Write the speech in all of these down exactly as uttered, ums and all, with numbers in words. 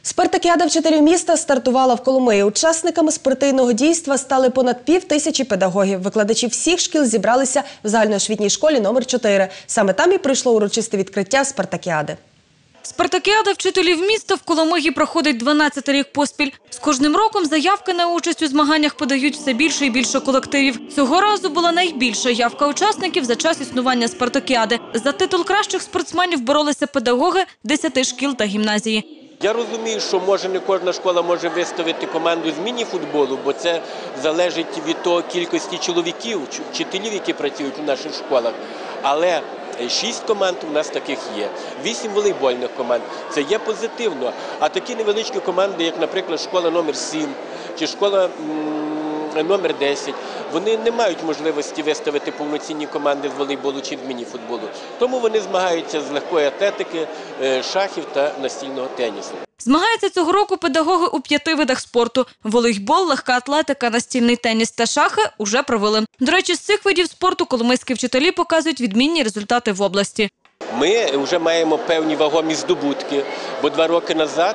Спартакіада вчителів міста стартувала в Коломиї. Учасниками спортивного дійства стали понад пів тисячі педагогів. Викладачі всіх шкіл зібралися в загальноосвітній школі номер чотири. Саме там і пройшло урочисте відкриття Спартакіади. Спартакіада вчителів міста в Коломиї проходить дванадцятий рік поспіль. З кожним роком заявки на участь у змаганнях подають все більше і більше колективів. Цього разу була найбільша явка учасників за час існування Спартакіади. За титул кращих спортсменів боролися педагоги десяти шкіл та гімназії. Я розумію, що може не кожна школа може виставити команду з міні-футболу, бо це залежить від того кількості чоловіків, вчителів, які працюють у наших школах. Але шість команд у нас таких є, вісім волейбольних команд. Це є позитивно. А такі невеличкі команди, як, наприклад, школа номер сім чи школа номер десять, вони не мають можливості виставити повноцінні команди з волейболу чи з міні-футболу. Тому вони змагаються з легкої атлетики, шахів та настільного тенісу. Змагаються цього року педагоги у п'яти видах спорту. Волейбол, легка атлетика, настільний теніс та шахи уже провели. До речі, з цих видів спорту коломийські вчителі показують відмінні результати в області. Ми вже маємо певні вагомі здобутки, бо два роки назад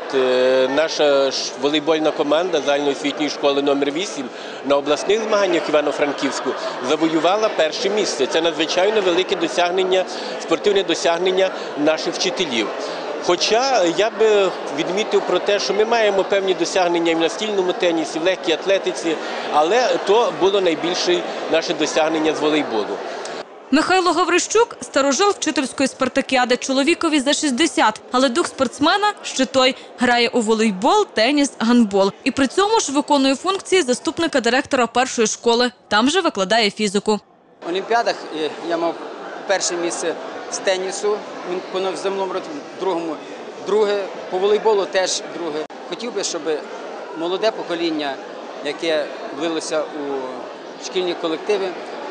наша волейбольна команда загальноосвітньої школи номер вісім на обласних змаганнях Івано-Франківську завоювала перше місце. Це надзвичайно велике досягнення, спортивне досягнення наших вчителів. Хоча я би відмітив про те, що ми маємо певні досягнення і в настільному тенісі, в легкій атлетиці, але то було найбільше наше досягнення з волейболу. Михайло Гаврищук – старожил вчительської спартакіади, чоловікові за шістдесят, але дух спортсмена ще той. Грає у волейбол, теніс, гандбол. І при цьому ж виконує функції заступника директора першої школи. Там же викладає фізику. В Олімпіадах я мав перше місце з тенісу, він по новоземному році, другому, друге, по волейболу теж друге. Хотів би, щоб молоде покоління, яке влилося у шкільні колективи,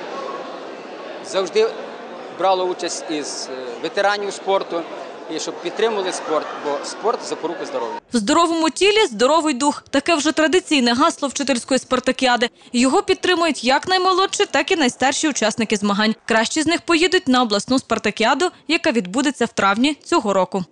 завжди брало участь із ветеранів спорту і щоб підтримували спорт, бо спорт – запорука здоров'я. В здоровому тілі – здоровий дух. Таке вже традиційне гасло вчительської спартакіади. Його підтримують як наймолодші, так і найстарші учасники змагань. Кращі з них поїдуть на обласну спартакіаду, яка відбудеться в травні цього року.